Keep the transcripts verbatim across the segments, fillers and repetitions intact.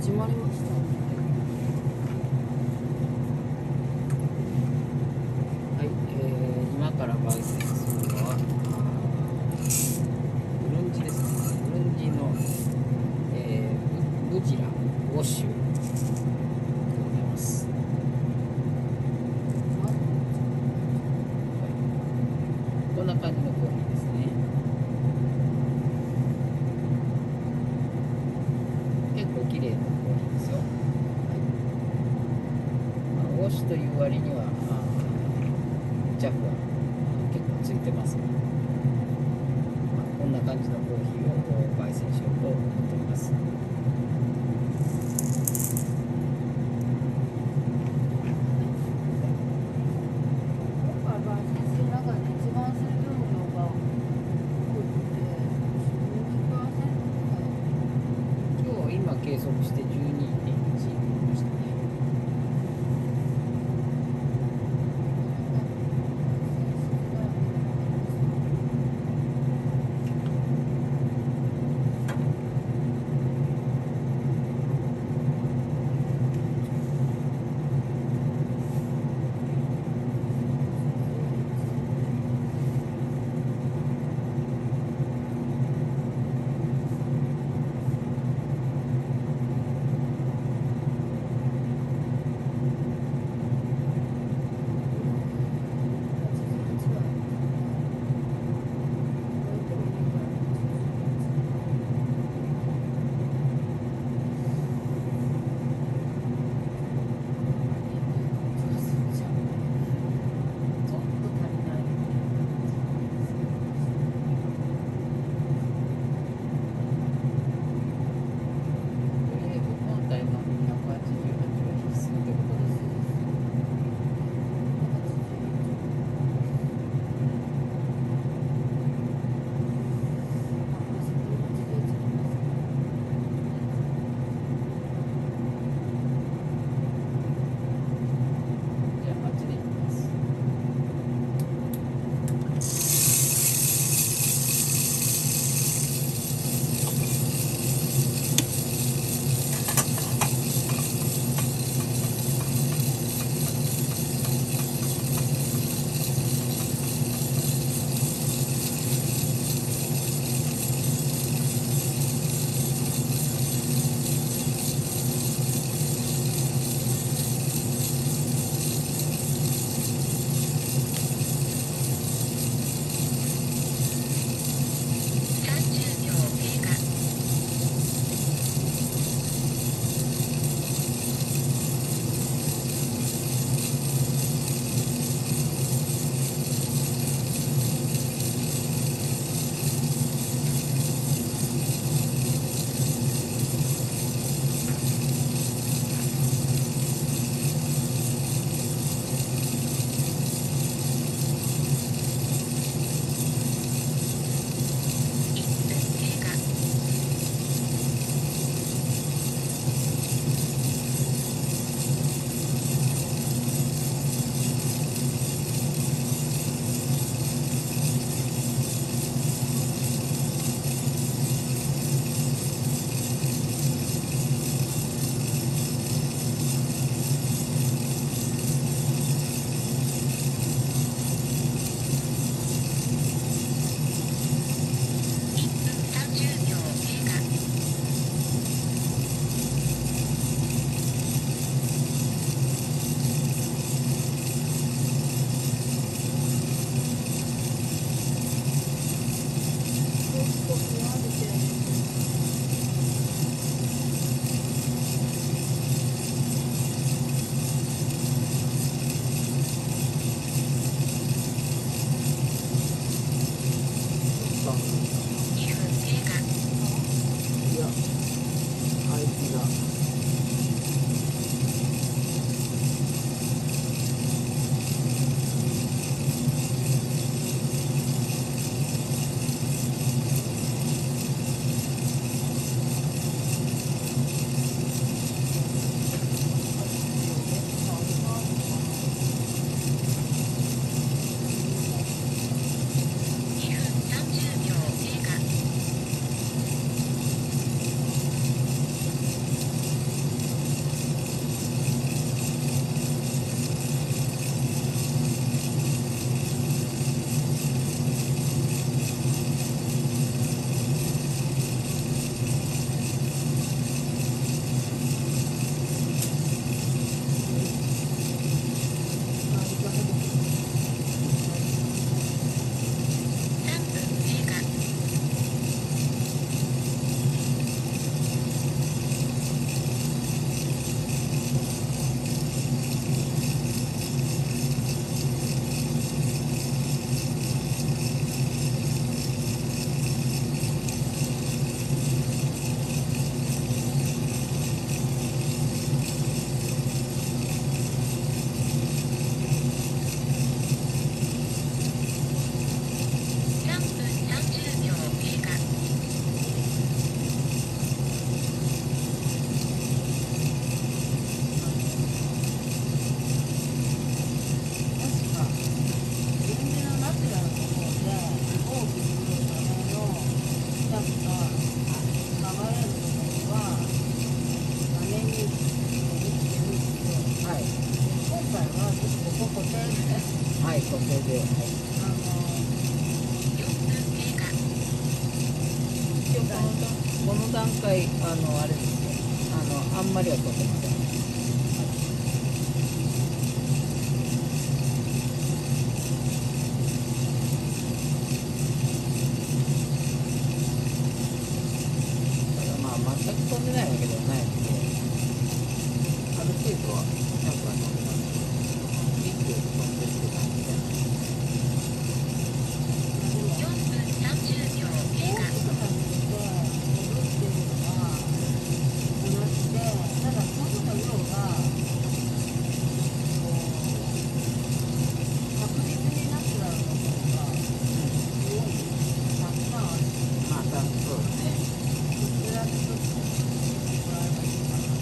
始まりました。 はい、えー、今から焙煎するのはブルンジですね。ブルンジの、えー、ブ、ブジラウォッシュでございます。はい、こんな感じのコーヒーですね。結構綺麗なコーヒーですよ。はい、まあ、ウォッシュという割にはジャフは結構ついてますが、まあ、こんな感じのコーヒーを焙煎しようと思っています。 今回焙煎する中で一番水分量が多くてじゅうにパーセントぐらい。 今日今計測して じゅうにてんいち になりましたね。 で、はい、 あの一応この段この段階あのあれですよ、あのあんまりは飛んでません。全く飛んでないわけではないので、ある程度はジャンプは飛んでますけど、リップより飛んでるって感じで。 よんぷんさんじゅうびょう経過。大きく走って戻ってるのは同じで、ただ飛ぶの量がこう確実にナチュラルの方が多い、たくさんある。 まあ、多分そうですね。 それはちょっともらえばいいかな。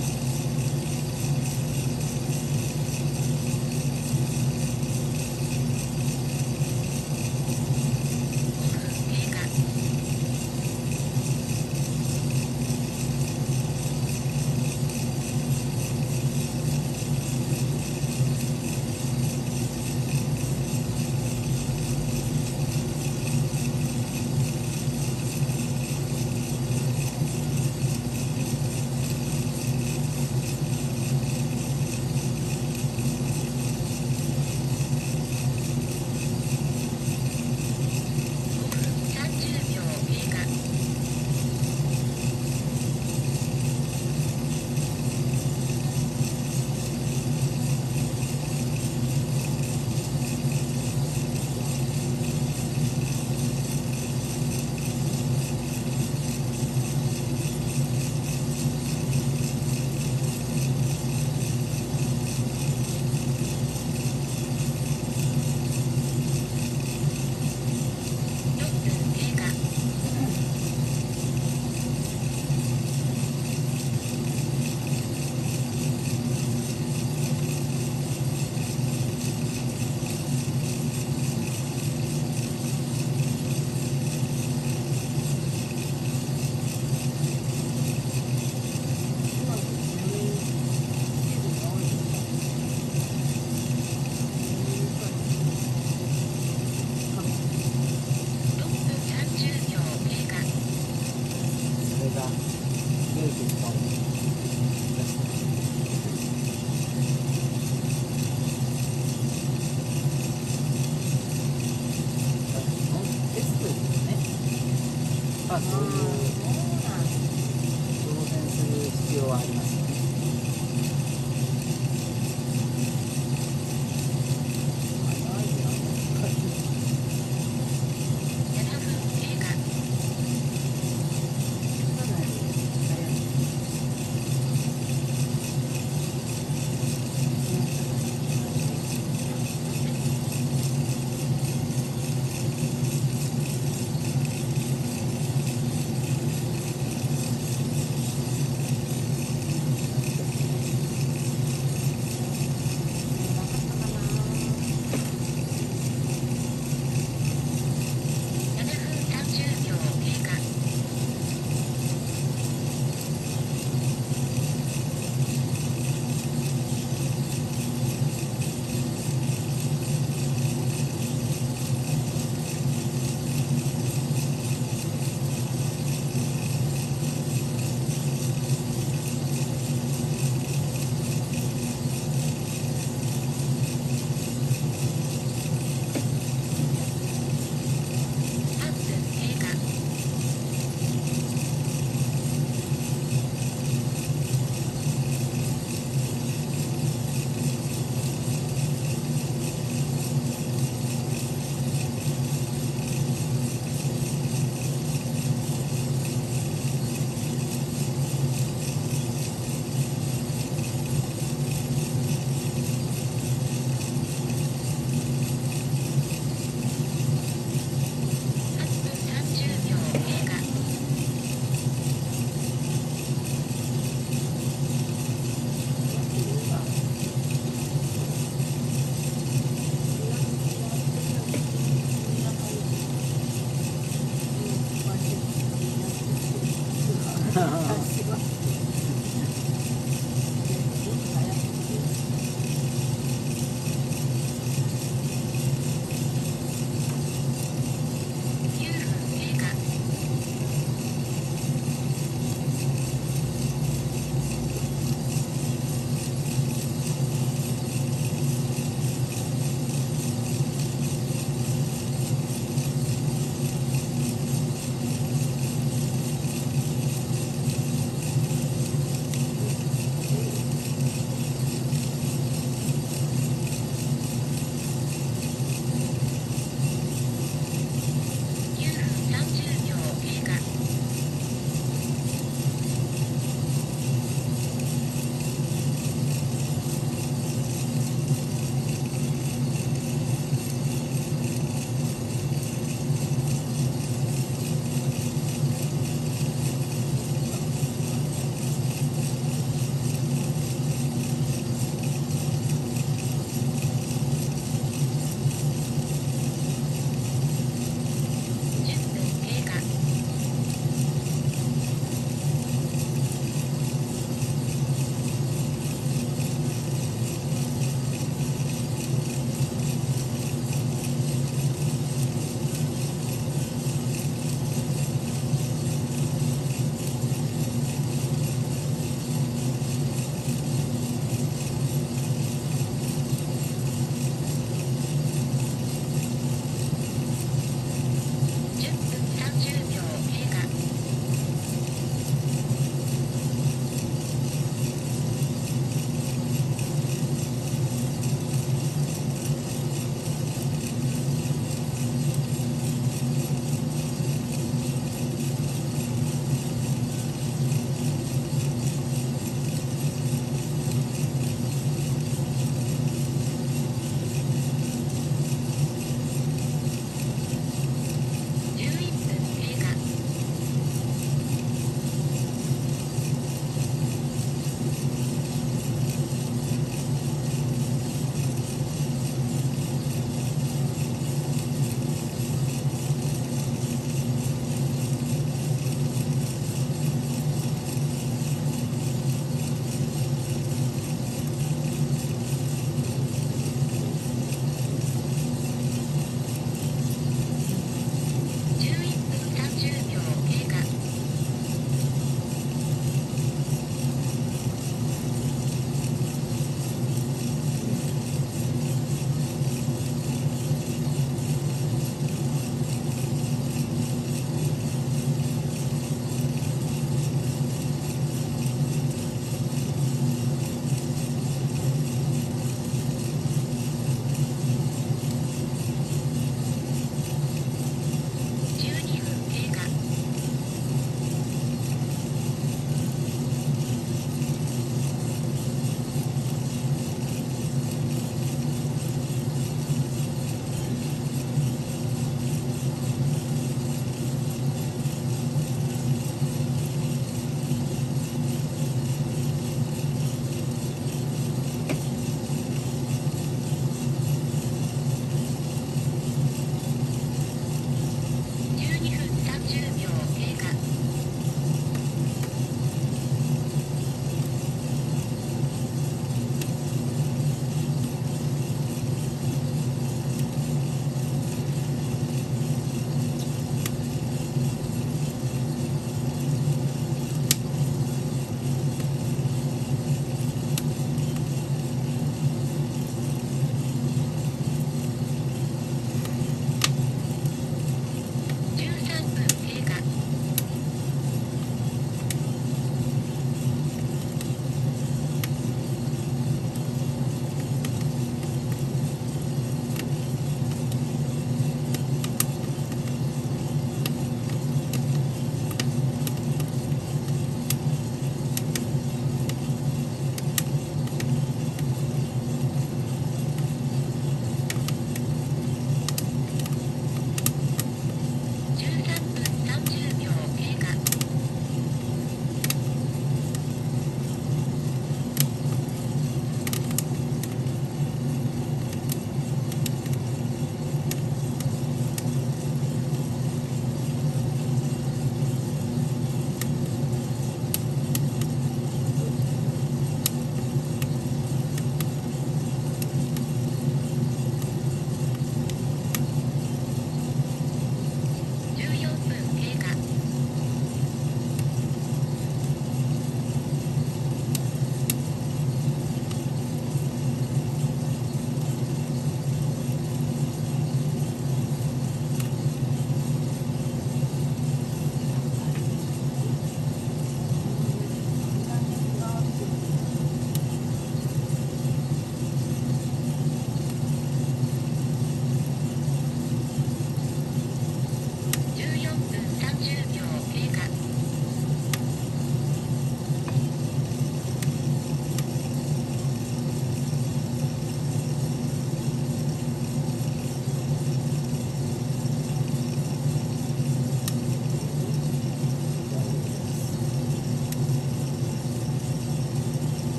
まあそういう挑戦する必要はありますね。 ま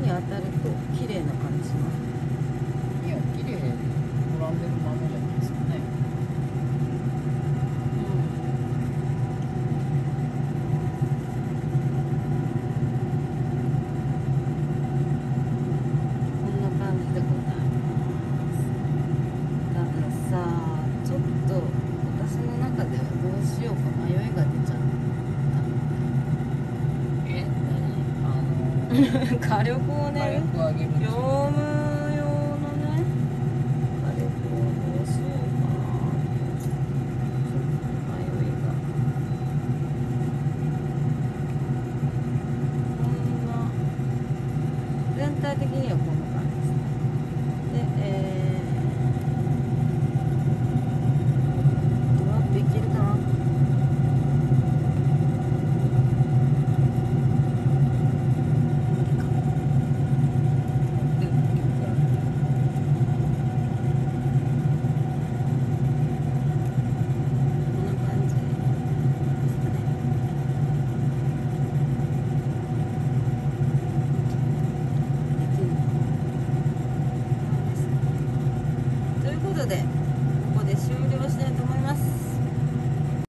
に当たると綺麗な感じの。 いや綺麗に膨らんでるままじゃないですかね。 こんな感じでございます。たださ、ちょっと私の中ではどうしようか迷いが出ちゃっえ何あのた。火力をね、 火力上げるっていう業務用のね、火力をどうしようかなっていうちょっと迷いが。こんな全体的にはこんな感じですね。で、えー、トラップいけるかな。こんな感じですかね。できるのかな。ということで。